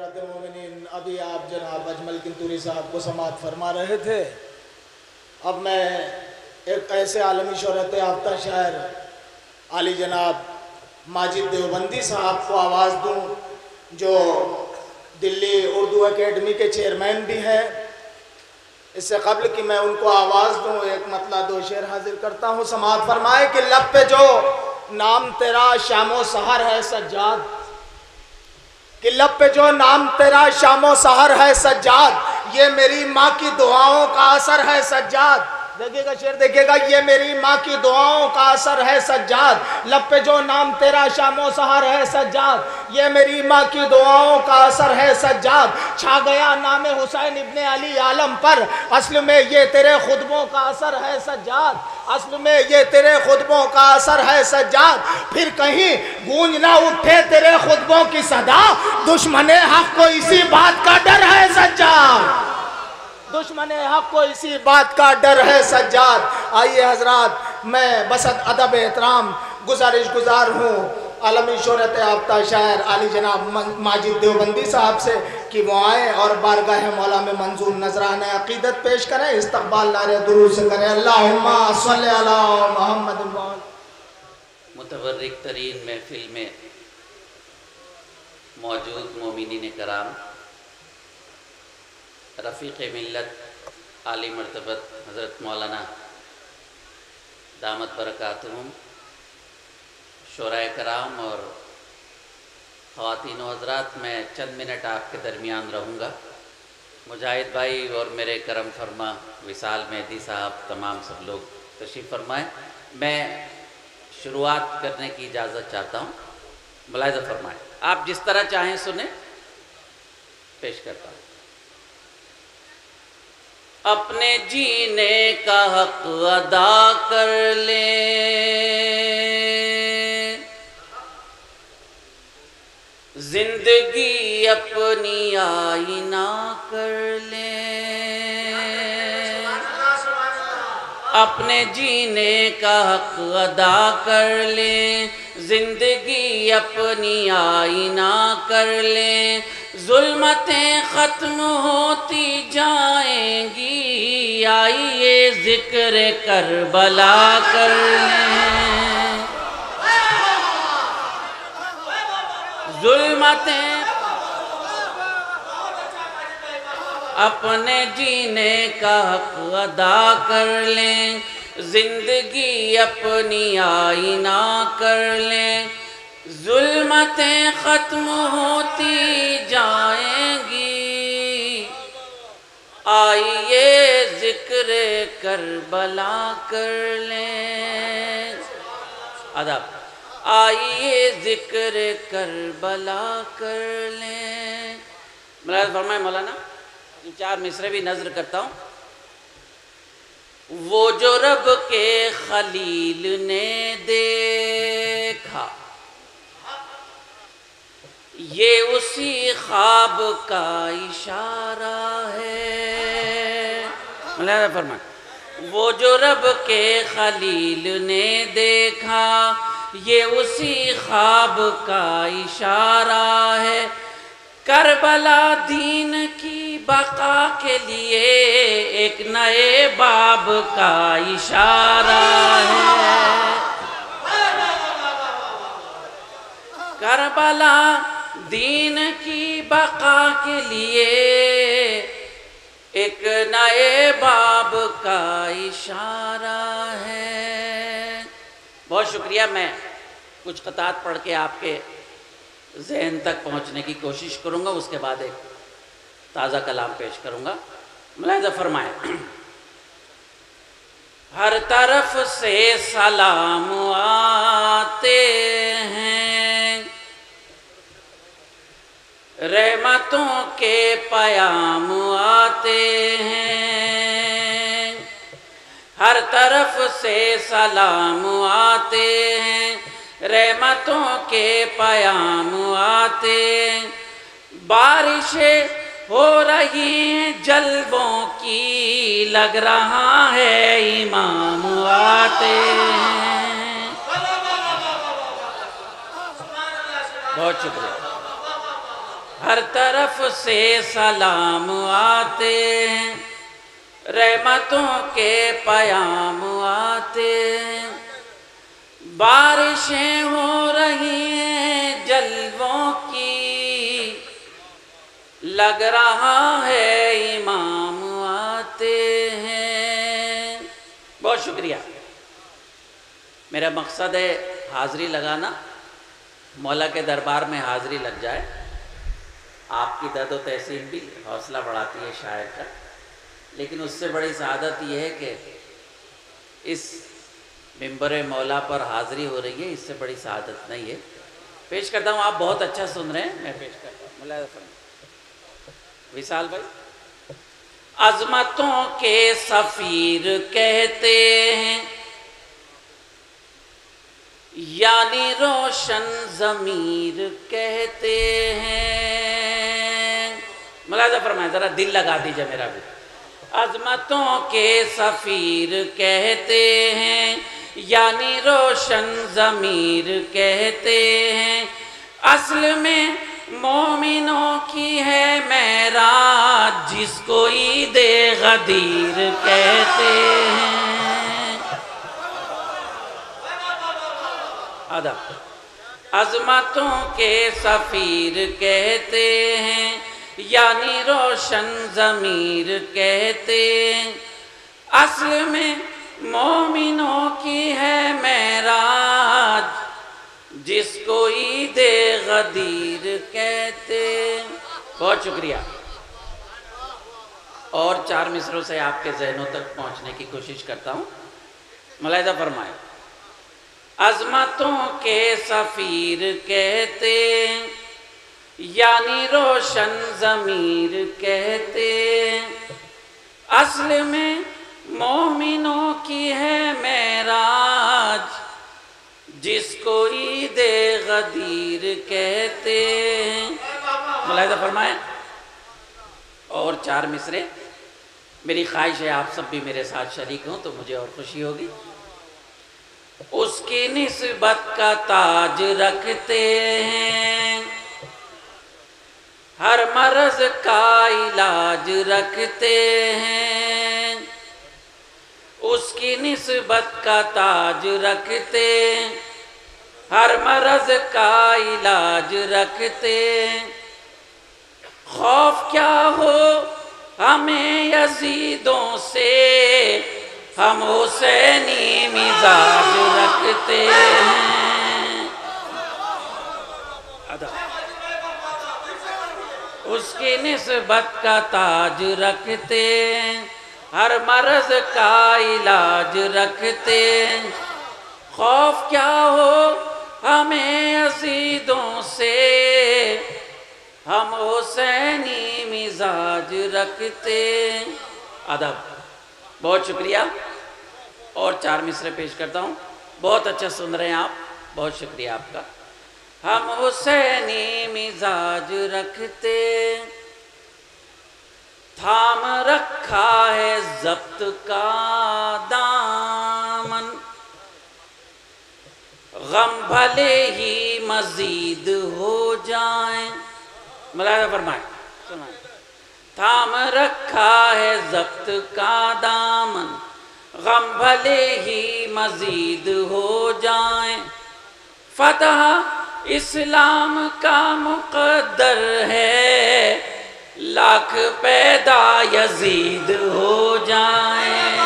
حضرات مومنین، ابھی آپ جناب اجمل کنتوری صاحب کو سماعت فرما رہے تھے. اب میں ایک ایسے عالمی شہرت یافتہ شاعر عالی جناب ماجد دیوبندی صاحب کو آواز دوں، جو دلی اردو اکیڈمی کے چیئرمین بھی ہیں. اس سے قبل کہ میں ان کو آواز دوں، ایک مطلع دو شعر حاضر کرتا ہوں. سماعت فرمائے کہ لب پہ جو نام تیرا شام و سحر ہے سجاد، کہ لب پہ جو نام تیرا شام و سحر ہے سجاد، یہ میری ماں کی دعاؤں کا اثر ہے سجاد. دیکھیے گا شعر، دیکھیے گا، یہ میری ماں کی دعاؤں کا اثر ہے سجاد. لب پہ جو نام تیرا شام و سحر ہے سجاد، یہ میری ماں کی دعاؤں کا اثر ہے سجاد. چھا گیا نام حسین ابن علی عالم پر، اصل میں یہ تیرے خطبوں کا اثر ہے سجاد. اصل میں یہ تیرے خطبوں کا اثر ہے سجاد. پھر کہیں گونج نہ اٹھے تیرے خطبوں کی صدا، دشمن حق کو اسی بات کا ڈر ہے سجاد. دشمن حق کو اسی بات کا ڈر ہے سجاد. آئیے حضرات، میں بسط ادب احترام گزارش گزار ہوں عالمی شہرت یافتہ شاعر عالی جناب ماجد دیوبندی صاحب سے کہ وہ آئیں اور بارگاہ مولا میں منظور نذرانہ عقیدت پیش کریں. استقبال نعرہ درود سے کریں. اللہم صلی علی محمد. متبرک ترین محفل میں موجود مومنین کرام، رفیق ملت عالی مرتبت حضرت مولانا دامت برکاتہم، شورائے کرام اور خواتین و حضرات، میں چند منٹ آپ کے درمیان رہوں گا. مجاہد بھائی اور میرے کرم فرما وصال مہدی صاحب، تمام سب لوگ تشریف فرمائیں. میں شروعات کرنے کی اجازت چاہتا ہوں، ملاحظہ فرمائیں. آپ جس طرح چاہیں سنیں، پیش کرتا ہوں. اپنے جینے کا حق ادا کر لیں، زندگی اپنی آئینہ کر لیں. اپنے جینے کا حق ادا کر لیں، زندگی اپنی آئینہ کر لیں. ظلمتیں ختم ہوتی جائیں گی، آئیے ذکر کربلا کر لیں. ظلمتیں اپنے جینے کا حق ادا کر لیں، زندگی اپنی آئینہ کر لیں. ظلمتیں ختم ہوتی جائیں گی، آئیے ذکر کربلا کر لیں. آداب. آئیے ذکر کربلا کر لیں. ملاحظہ فرمائیں مولانا، چار مصرے بھی نظر کرتا ہوں. وہ جو رب کے خلیل نے دیکھا، یہ اسی خواب کا اشارہ ہے. ملاحظہ فرمائیں. وہ جو رب کے خلیل نے دیکھا، یہ اسی خواب کا اشارہ ہے. کربلا دین کی بقا کے لیے ایک نئے باب کا اشارہ ہے. کربلا دین کی بقا کے لیے ایک نئے باب کا اشارہ ہے. بہت شکریہ. میں کچھ قطعات پڑھ کے آپ کے ذہن تک پہنچنے کی کوشش کروں گا، اس کے بعد ایک تازہ کلام پیش کروں گا. ملاحظہ فرمائیں. ہر طرف سے سلام آتے ہیں، رحمتوں کے پیام آتے ہیں. ہر طرف سے سلام آتے ہیں، رحمتوں کے پیام آتے ہیں. بارشیں ہو رہی ہیں جلووں کی، لگ رہا ہے امام آتے ہیں. بہت شکریہ. ہر طرف سے سلام آتے ہیں، رحمتوں کے پیام آتے ہیں، بارشیں ہو رہی ہیں جلووں کی، لگ رہا ہے امام آتے ہیں۔ بہت شکریہ۔ میرا مقصد ہے حاضری لگانا، مولا کے دربار میں حاضری لگ جائے۔ آپ کی درد و تحسین بھی حوصلہ بڑھاتی ہے شاعر کا، لیکن اس سے بڑی سعادت یہ ہے کہ اس ممبر مولا پر حاضری ہو رہی ہے، اس سے بڑی سعادت نہیں ہے۔ پیش کرتا ہوں، آپ بہت اچھا سن رہے ہیں، میں پیش کرتا ہوں، ملاحظہ فرمائیں۔ وصال بھائی، عظمتوں کے سفیر کہتے ہیں، یعنی روشن ضمیر کہتے ہیں۔ ملاحظہ فرمائیں، ذرا دل لگا دیجئے میرا بھی۔ عظمتوں کے سفیر کہتے ہیں، یعنی روشن ضمیر کہتے ہیں، اصل میں مومنوں کی ہے معراج، جس کو عید غدیر کہتے ہیں۔ عظمتوں کے سفیر کہتے ہیں، یعنی روشن ضمیر کہتے ہیں، اصل میں مومنوں کی ہے معراج، جس کو عید غدیر کہتے ہیں۔ بہت شکریہ۔ اور 4 مصروں سے آپ کے ذہنوں تک پہنچنے کی کوشش کرتا ہوں، ملاحظہ فرمائیں۔ عظمتوں کے سفیر کہتے ہیں، یعنی روشن ضمیر کہتے ہیں، اصل میں مومنوں کی ہے معراج، جس کو عید غدیر کہتے ہیں۔ ملاحظہ فرمائیں۔ اور 4 مصرے، میری خواہش ہے آپ سب بھی میرے ساتھ شریک ہوں تو مجھے اور خوشی ہوگی۔ اس کی نسبت کا تاج رکھتے ہیں، ہر مرض کا علاج رکھتے ہیں، اس کی نسبت کا تاج رکھتے ہیں، ہر مرض کا علاج رکھتے ہیں، خوف کیا ہو ہمیں یزیدوں سے، ہم حسینی مزاج رکھتے ہیں۔ اس کی نسبت کا تاج رکھتے ہیں، ہر مرض کا علاج رکھتے ہیں، خوف کیا ہو ہمیں یزیدوں سے، ہم حسینی مزاج رکھتے ہیں۔ ادب۔ بہت شکریہ۔ اور 4 مصرے پیش کرتا ہوں، بہت اچھا سن رہے ہیں آپ، بہت شکریہ آپ کا۔ ہم حسینی مزاج رکھتے، تھام رکھا ہے ضبط کا دامن، غم بھلے ہی مزید ہو جائیں۔ ملاحظہ فرمائیں، سنائیں۔ تھام رکھا ہے ضبط کا دامن، غم بھلے ہی مزید ہو جائیں، فتح اسلام کا مقدر ہے، لاکھ پیدا یزید ہو جائیں،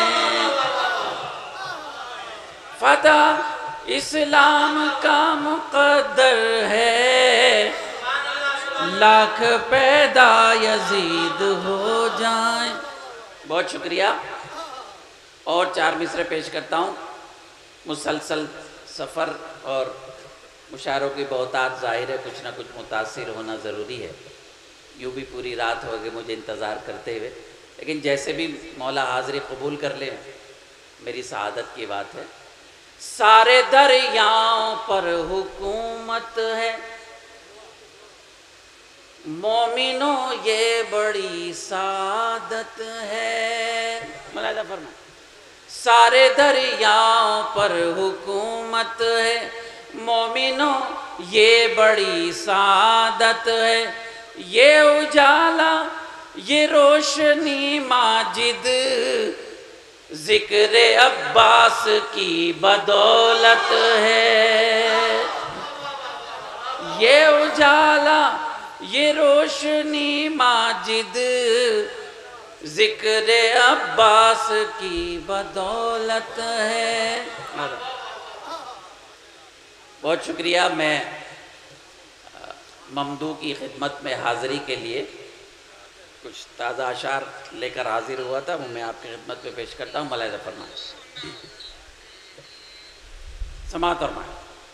فتح اسلام کا مقدر ہے، لاکھ پیدا یزید ہو جائیں۔ بہت شکریہ۔ اور 4 مصرے پیش کرتا ہوں۔ مسلسل سفر اور مشاعروں کی بہتات ظاہر ہے، کچھ نہ کچھ متاثر ہونا ضروری ہے، یوں بھی پوری رات ہوگی مجھے انتظار کرتے ہوئے، لیکن جیسے بھی مولا حاضری قبول کر لے میری سعادت کی بات ہے۔ سارے دریاؤں پر حکومت ہے، مومنوں یہ بڑی سعادت ہے۔ ملاحظہ فرمائیں۔ سارے دریاؤں پر حکومت ہے، مومنوں یہ بڑی سعادت ہے، یہ اجالا یہ روشنی ماجد ذکر عباس کی بدولت ہے، یہ اجالا یہ روشنی ماجد ذکر عباس کی بدولت ہے۔ بہت شکریہ، میں ممدوح کی خدمت میں حاضری کے لیے کچھ تازہ اشعار لے کر حاضر ہوا تھا، وہ میں آپ کی خدمت میں پیش کرتا ہوں، ملاحظہ فرمائیں، سماعت فرمائیں۔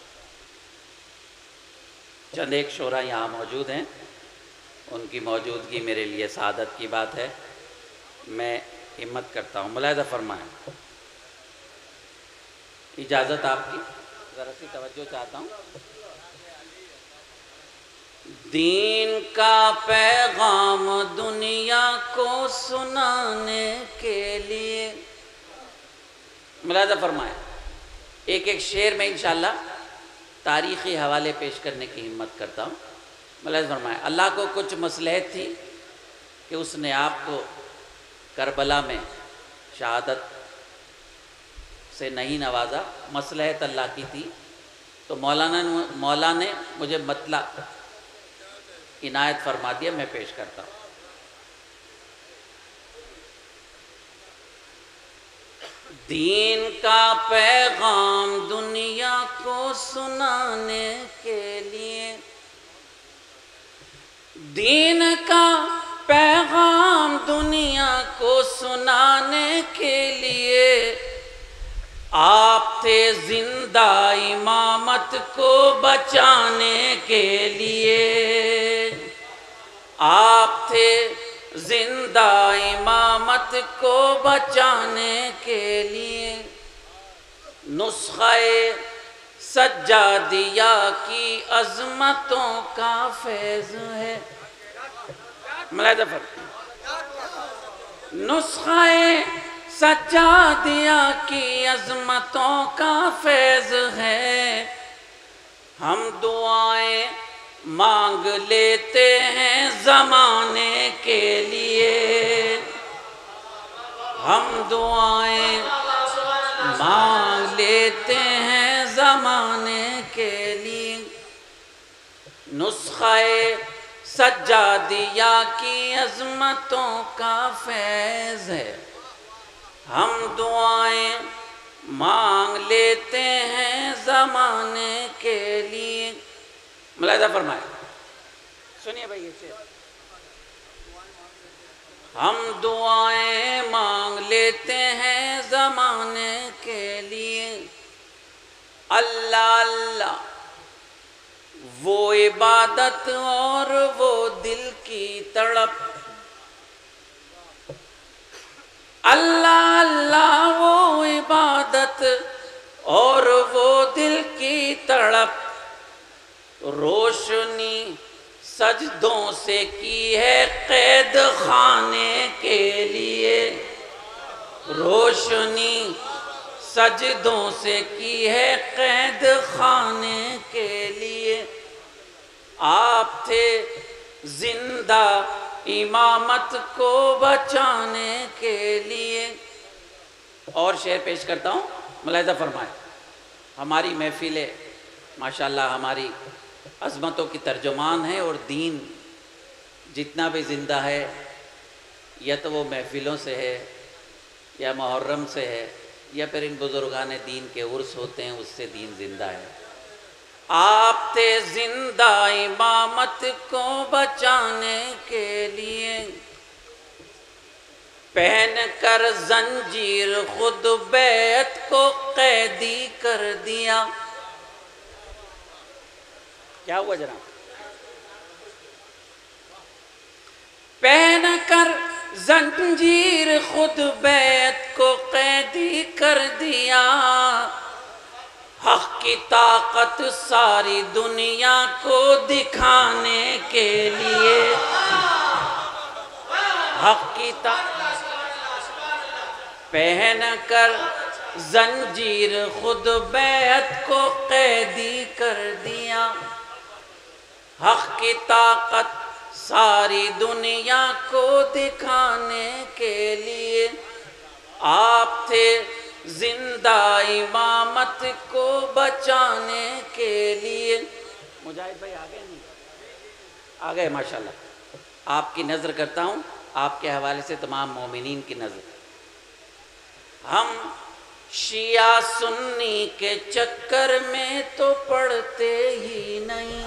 چند ایک شعراء یہاں موجود ہیں، ان کی موجودگی میرے لیے سعادت کی بات ہے، میں ہمت کرتا ہوں، ملاحظہ فرمائیں۔ اجازت آپ کی، ذرا سی توجہ چاہتا ہوں۔ دین کا پیغام دنیا کو سنانے کے لیے، ملاحظہ فرمائیں، ایک ایک شعر میں انشاءاللہ تاریخی حوالے پیش کرنے کی ہمت کرتا ہوں، ملاحظہ فرمائیں۔ اللہ کو کچھ مصلحت تھی کہ اس نے آپ کو کربلا میں شہادت سے نہیں نوازا، مصلحت اللہ کی تھی، تو مولا نے مجھے مطلع عنایت فرما دیا، میں پیش کرتا ہوں۔ دین کا پیغام دنیا کو سنانے کے لیے، دین کا پیغام دنیا کو سنانے کے لیے آپ تھے زندہ امامت کو بچانے کے لیے، آپ تھے زندہ امامت کو بچانے کے لیے، نسخہ سجادیہ کی عظمتوں کا فیض ہے، ملاحظہ فرمائیں، نسخہ سجادیہ کی عظمتوں کا فیض ہے، ہم دعائیں مانگ لیتے ہیں زمانے کے لیے، ہم دعائیں مانگ لیتے ہیں زمانے کے لیے، نسخہ سجادیہ کی عظمتوں کا فیض ہے، ہم دعائیں مانگ لیتے ہیں زمانے کے لیے، ملاحظہ فرمائیں، سنیے بھائی یہ شعر، ہم دعائیں مانگ لیتے ہیں زمانے کے لیے، اللہ اللہ وہ عبادت اور وہ دل کی تڑپ، اللہ اللہ وہ عبادت اور وہ دل کی تڑپ، روشنی سجدوں سے کی ہے قید خانے کے لیے، روشنی سجدوں سے کی ہے قید خانے کے لیے، آپ تھے زندہ امامت کو بچانے کے لیے۔ اور شعر پیش کرتا ہوں، ملاحظہ فرمائیں، ہماری محفلیں ماشاءاللہ ہماری عظمتوں کی ترجمان ہے، اور دین جتنا بھی زندہ ہے یا تو وہ محفلوں سے ہے یا محرم سے ہے یا پھر ان بزرگان دین کے عرس ہوتے ہیں، اس سے دین زندہ ہے۔ آپ تھے زندہ امامت کو بچانے کے لیے، پہن کر زنجیر خود بیعت کو قیدی کر دیا۔ کیا ہوا جناب؟ پہن کر زنجیر خود بیعت کو قیدی کر دیا، حق کی طاقت ساری دنیا کو دکھانے کے لیے، حق کی طاقت پہن کر زنجیر خود بیعت کو قیدی کر دیا، حق کی طاقت ساری دنیا کو دکھانے کے لیے، آپ تھے زندہ امامت کو بچانے کے لیے۔ مجاہد بھائی آگے نہیں آگئے ماشاءاللہ۔ آپ کی نظر کرتا ہوں، آپ کے حوالے سے تمام مومنین کی نظر۔ ہم شیعہ سنی کے چکر میں تو پڑتے ہی نہیں،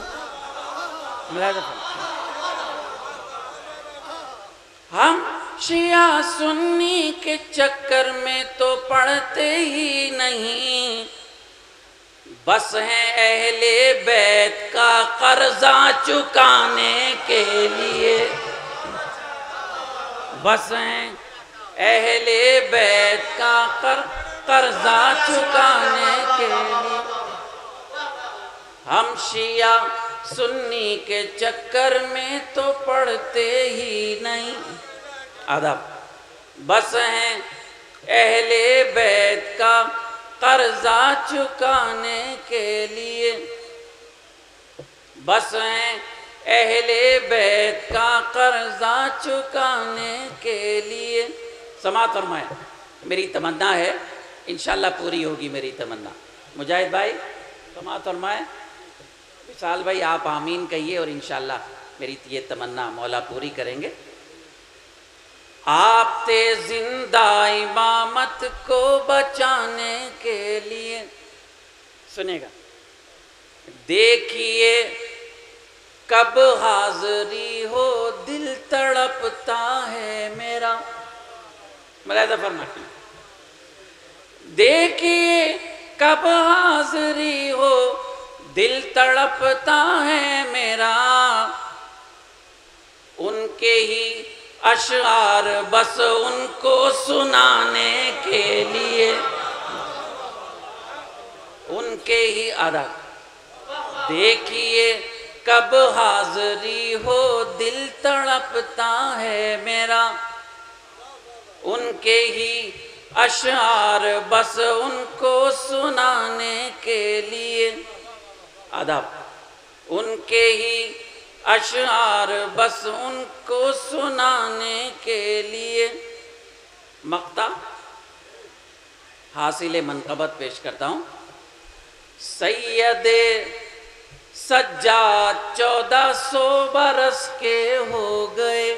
ہم شیعہ سنی کے چکر میں تو پڑتے ہی نہیں، بس ہیں اہل بیت کا قرضہ چکانے کے لیے، بس ہیں اہل بیت کا قرضہ چکانے کے لیے۔ ہم شیعہ سنی کے چکر میں تو پڑتے ہی نہیں، آداب، بس ہیں اہل بیت کا قرضہ چکانے کے لیے، بس ہیں اہل بیت کا قرضہ چکانے کے لیے۔ سماعت فرمائیں، میری تمنا ہے انشاءاللہ پوری ہوگی میری تمنا۔ مجاہد بھائی سماعت فرمائیں، وصال بھائی آپ آمین کہیے، اور انشاءاللہ میری یہ تمنا مولا پوری کریں گے۔ آپ تھے زندہ امامت کو بچانے کے لیے، سنے گا، دیکھیے کب حاضری ہو دل تڑپتا ہے میرا، ملاحظہ فرمائیں، دیکھیے کب حاضری ہو دل تڑپتا ہے میرا، ان کے ہی اشعار بس ان کو سنانے کے لیے، ان کے ہی ادا، دیکھیے کب حاضری ہو دل تڑپتا ہے میرا، ان کے ہی اشعار بس ان کو سنانے کے لیے، آداب، ان کے ہی اشعار بس ان کو سنانے کے لیے۔ مقطع حاصل منقبت پیش کرتا ہوں۔ سید سجاد 1400 برس کے ہو گئے،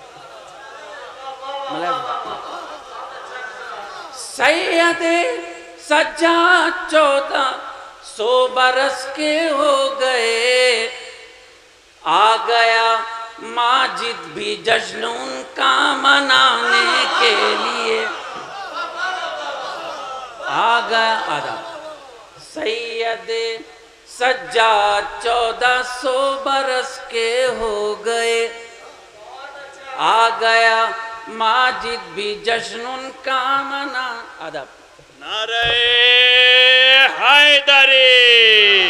سید سجاد 1400 برس کے ہو گئے، آ گیا ماجد بھی جشن ان کا منانے کے لیے، آ گیا آدم سید سجاد 1400 برس کے ہو گئے، آ گیا ماجد بھی جشن ان کا منا، آداب، نعرہ حیدری،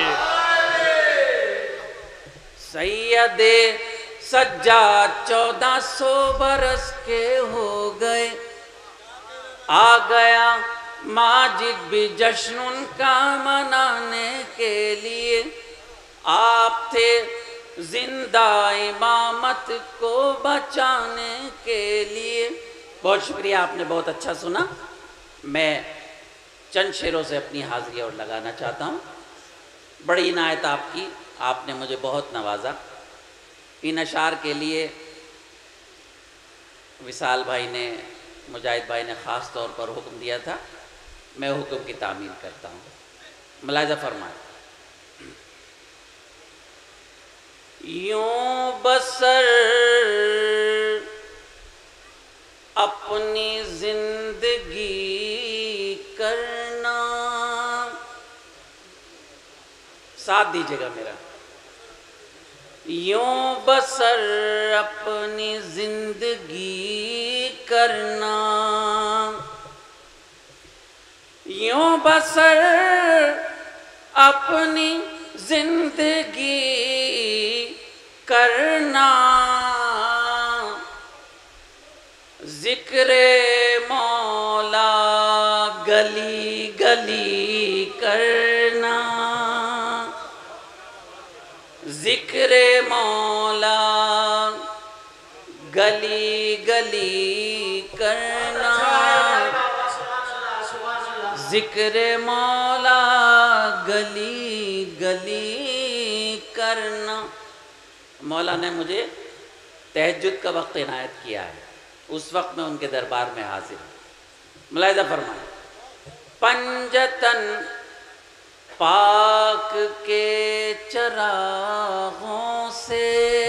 سید سجاد 1400 برس کے ہو گئے، آ گیا ماجد بھی جشن ان کا منانے کے لیے، آپ تھے زندہ امامت کو بچانے کے لیے۔ بہت شکریہ، آپ نے بہت اچھا سنا۔ میں چند شعروں سے اپنی حاضری اور لگانا چاہتا ہوں۔ بڑی عنایت آپ کی، آپ نے مجھے بہت نوازا۔ ان اشعار کے لیے وصال بھائی نے، مجاہد بھائی نے خاص طور پر حکم دیا تھا، میں حکم کی تعمیل کرتا ہوں۔ ملاحظہ فرمائیں۔ یوں بسر اپنی زندگی کرنا، ساتھ دیجیے گا میرا، یوں بسر اپنی زندگی کرنا، یوں بسر اپنی زندگی کرنا، ذکر مولا گلی گلی کرنا، ذکر مولا گلی گلی کرنا، ذکر مولا گلی گلی کرنا۔ مولا نے مجھے تہجد کا وقت عنایت کیا ہے، اس وقت میں ان کے دربار میں حاضر ہوں۔ ملاحظہ فرمائیں، پنجتن پاک کے چراغوں سے،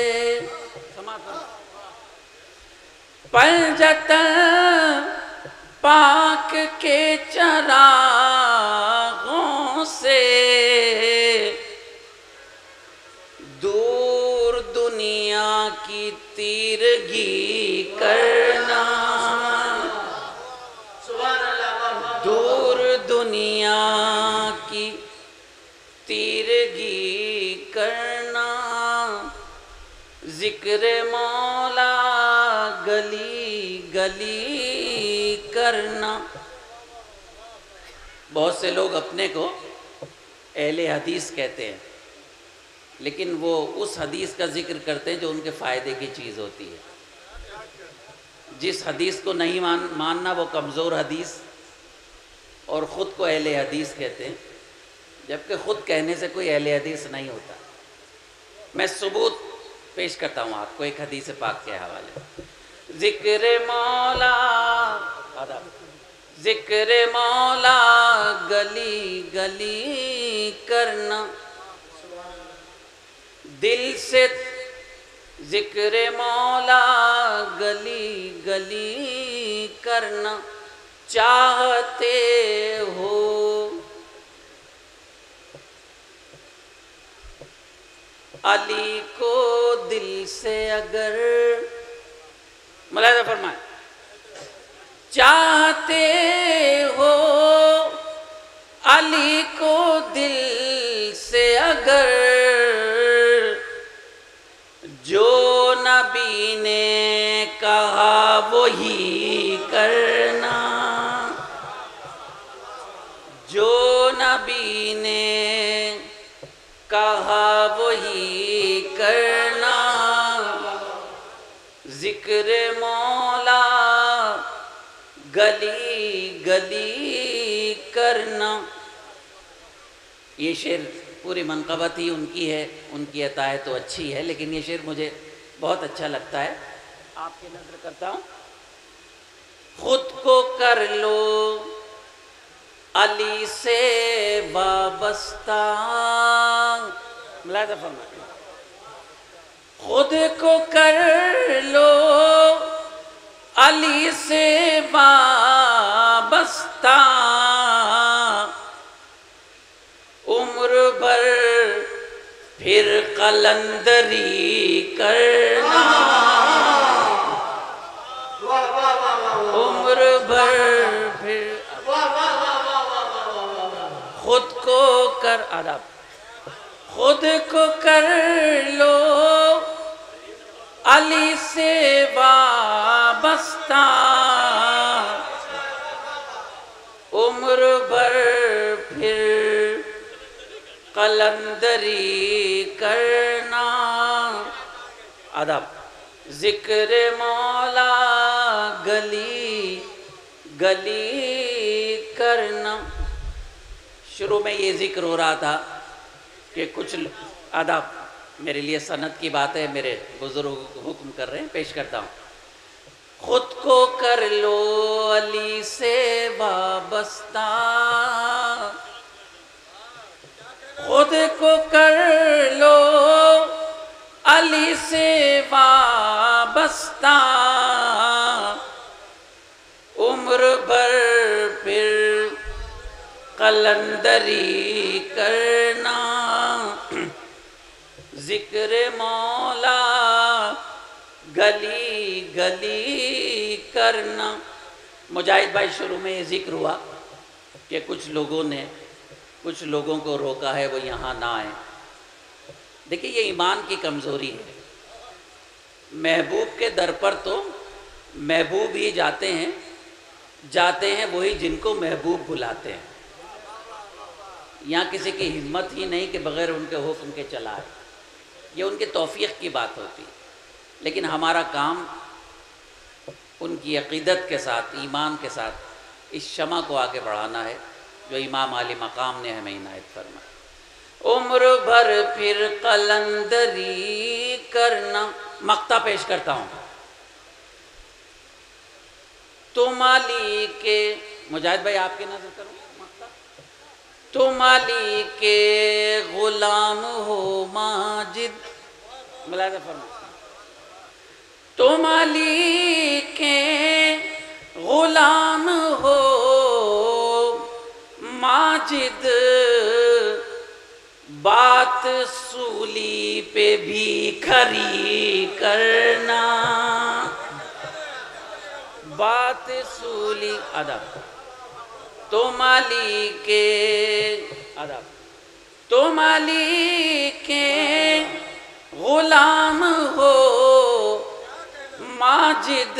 پنجتن پاک کے چراغوں سے، دور دنیا کی تیرگی کرنا، دور دنیا کی تیرگی کرنا، ذکر مولا گلی گلی کرنا۔ بہت سے لوگ اپنے کو اہل حدیث کہتے ہیں، لیکن وہ اس حدیث کا ذکر کرتے ہیں جو ان کے فائدے کی چیز ہوتی ہے۔ جس حدیث کو نہیں ماننا وہ کمزور حدیث، اور خود کو اہل حدیث کہتے ہیں، جبکہ خود کہنے سے کوئی اہل حدیث نہیں ہوتا۔ میں ثبوت پیش کرتا ہوں آپ کو ایک حدیث پاک کے حوالے۔ ذکر مولا، ذکر مولا گلی گلی کرنا، دل سے ذکر مولا گلی گلی کرنا، چاہتے ہو علی کو دل سے اگر، ملاحظہ فرمائیں، چاہتے ہو علی کو دل سے اگر، جو نبی نے کہا وہی کرنا، جو نبی نے کہا وہی کرنا، ذکر مولا گلی گلی کرنا۔ یہ شعر پوری منقبت ہی ان کی ہے، ان کی عطا ہے تو اچھی ہے، لیکن یہ شعر مجھے بہت اچھا لگتا ہے، آپ کی نظر کرتا ہوں۔ خود کو کر لو علی سے وابستہ، ملاحظہ فرمائیں، خود کو کر لو علی سے وابستہ، عمر بھر پھر قلندری کرنا، عمر بھر پھر خود کو کر، آداب، خود کو کر لو علی سے وابستہ، عمر بھر پھر قلندری کرنا، آداب، ذکر مولا گلی گلی کرنا۔ شروع میں یہ ذکر ہو رہا تھا کہ کچھ آداب، میرے لیے سند کی بات ہے، میرے بزرگ حکم کر رہے ہیں، پیش کرتا ہوں۔ خود کو کر لو علی سے وابستہ، خود کو کر لو علی سے وابستہ، عمر بھر پھر قلندری کرنا، ذکر مولا گلی گلی کرنا۔ مجاہد بھائی، شروع میں یہ ذکر ہوا کہ کچھ لوگوں کو روکا ہے وہ یہاں نہ آئیں۔ دیکھیں، یہ ایمان کی کمزوری ہے۔ محبوب کے در پر تو محبوب ہی جاتے ہیں وہی جن کو محبوب بلاتے ہیں۔ یہاں کسی کی ہمت ہی نہیں کہ بغیر ان کے حکم کے چلائے، یہ ان کے توفیق کی بات ہوتی ہے۔ لیکن ہمارا کام ان کی عقیدت کے ساتھ، ایمان کے ساتھ اس شمع کو آگے بڑھانا ہے جو امام عالی مقام نے ہمیں عنایت فرمائی۔ عمر بھر پھر قلندری کرنا، مقطع پیش کرتا ہوں۔ تم علی کے، مجاہد بھائی آپ کی نظر کرو مقطع۔ تم علی کے غلام ہو ماجد، ملاحظہ فرمائیں، تم علی کے غلام ہو ماجد، بات سولی پہ بھی کھری کرنا، بات سولی، ادب، تم علی کے، ادب، تم علی کے غلام ہو ماجد،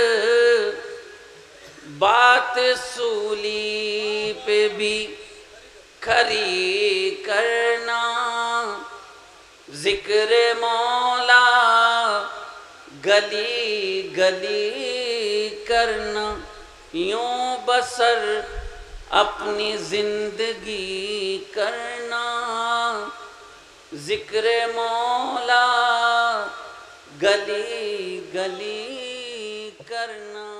بات سولی پہ بھی کھری کرنا، ذکر مولا گلی گلی کرنا، یوں بسر اپنی زندگی کرنا، ذکر مولا گلی گلی کرنا۔